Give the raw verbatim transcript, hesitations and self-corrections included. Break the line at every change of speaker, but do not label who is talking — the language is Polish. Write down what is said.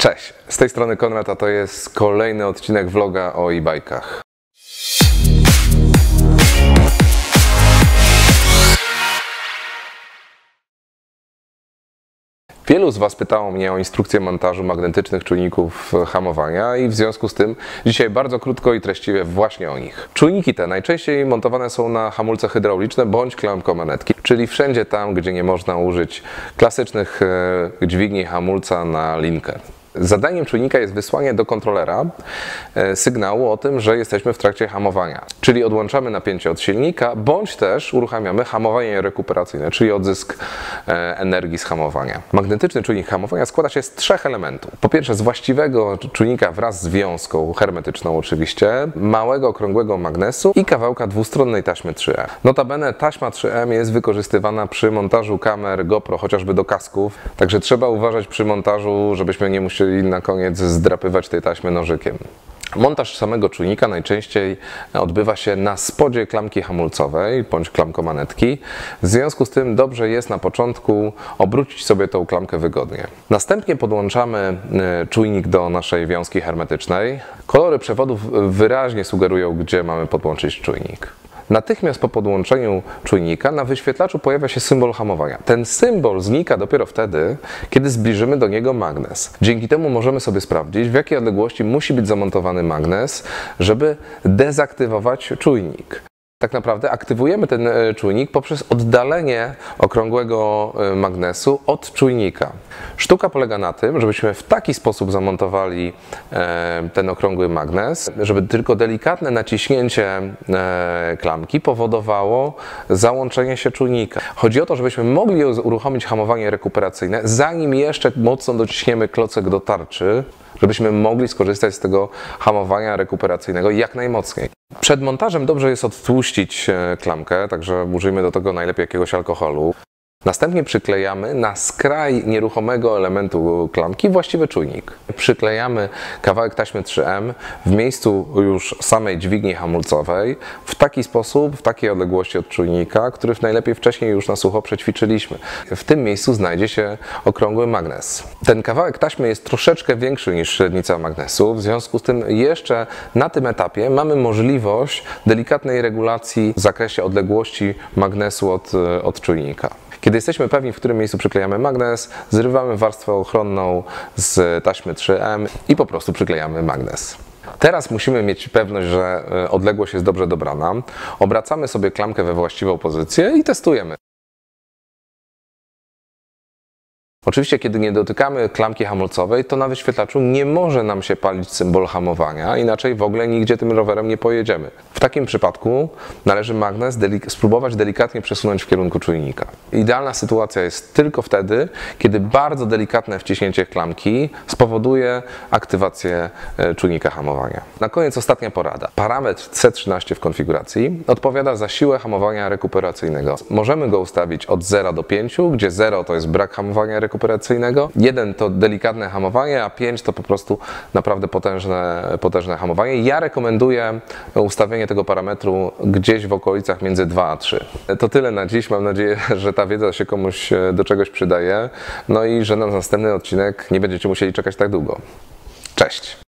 Cześć, z tej strony Konrad, a to jest kolejny odcinek vloga o e-bajkach. Wielu z Was pytało mnie o instrukcję montażu magnetycznych czujników hamowania i w związku z tym dzisiaj bardzo krótko i treściwie właśnie o nich. Czujniki te najczęściej montowane są na hamulce hydrauliczne bądź klamkomanetki, czyli wszędzie tam, gdzie nie można użyć klasycznych dźwigni hamulca na linkę. Zadaniem czujnika jest wysłanie do kontrolera sygnału o tym, że jesteśmy w trakcie hamowania. Czyli odłączamy napięcie od silnika, bądź też uruchamiamy hamowanie rekuperacyjne, czyli odzysk energii z hamowania. Magnetyczny czujnik hamowania składa się z trzech elementów. Po pierwsze z właściwego czujnika wraz z wiązką hermetyczną oczywiście, małego okrągłego magnesu i kawałka dwustronnej taśmy trzy M. Notabene taśma trzy M jest wykorzystywana przy montażu kamer GoPro, chociażby do kasków, także trzeba uważać przy montażu, żebyśmy nie musieli czyli na koniec zdrapywać tej taśmy nożykiem. Montaż samego czujnika najczęściej odbywa się na spodzie klamki hamulcowej bądź klamkomanetki. W związku z tym dobrze jest na początku obrócić sobie tą klamkę wygodnie. Następnie podłączamy czujnik do naszej wiązki hermetycznej. Kolory przewodów wyraźnie sugerują, gdzie mamy podłączyć czujnik. Natychmiast po podłączeniu czujnika na wyświetlaczu pojawia się symbol hamowania. Ten symbol znika dopiero wtedy, kiedy zbliżymy do niego magnes. Dzięki temu możemy sobie sprawdzić, w jakiej odległości musi być zamontowany magnes, żeby dezaktywować czujnik. Tak naprawdę aktywujemy ten czujnik poprzez oddalenie okrągłego magnesu od czujnika. Sztuka polega na tym, żebyśmy w taki sposób zamontowali ten okrągły magnes, żeby tylko delikatne naciśnięcie klamki powodowało załączenie się czujnika. Chodzi o to, żebyśmy mogli uruchomić hamowanie rekuperacyjne, zanim jeszcze mocno dociśniemy klocek do tarczy, żebyśmy mogli skorzystać z tego hamowania rekuperacyjnego jak najmocniej. Przed montażem dobrze jest odtłuścić klamkę, także użyjmy do tego najlepiej jakiegoś alkoholu. Następnie przyklejamy na skraj nieruchomego elementu klamki właściwy czujnik. Przyklejamy kawałek taśmy trzy M w miejscu już samej dźwigni hamulcowej w taki sposób, w takiej odległości od czujnika, który najlepiej wcześniej już na sucho przećwiczyliśmy. W tym miejscu znajdzie się okrągły magnes. Ten kawałek taśmy jest troszeczkę większy niż średnica magnesu, w związku z tym jeszcze na tym etapie mamy możliwość delikatnej regulacji w zakresie odległości magnesu od, od czujnika. Kiedy jesteśmy pewni, w którym miejscu przyklejamy magnes, zrywamy warstwę ochronną z taśmy trzy M i po prostu przyklejamy magnes. Teraz musimy mieć pewność, że odległość jest dobrze dobrana. Obracamy sobie klamkę we właściwą pozycję i testujemy. Oczywiście, kiedy nie dotykamy klamki hamulcowej, to na wyświetlaczu nie może nam się palić symbol hamowania, inaczej w ogóle nigdzie tym rowerem nie pojedziemy. W takim przypadku należy magnes delik- spróbować delikatnie przesunąć w kierunku czujnika. Idealna sytuacja jest tylko wtedy, kiedy bardzo delikatne wciśnięcie klamki spowoduje aktywację czujnika hamowania. Na koniec ostatnia porada. Parametr C trzynaście w konfiguracji odpowiada za siłę hamowania rekuperacyjnego. Możemy go ustawić od zera do pięciu, gdzie zero to jest brak hamowania rekuperacyjnego, rekuperacyjnego. jeden to delikatne hamowanie, a pięć to po prostu naprawdę potężne, potężne hamowanie. Ja rekomenduję ustawienie tego parametru gdzieś w okolicach między dwa a trzy. To tyle na dziś. Mam nadzieję, że ta wiedza się komuś do czegoś przydaje. No i że na następny odcinek nie będziecie musieli czekać tak długo. Cześć!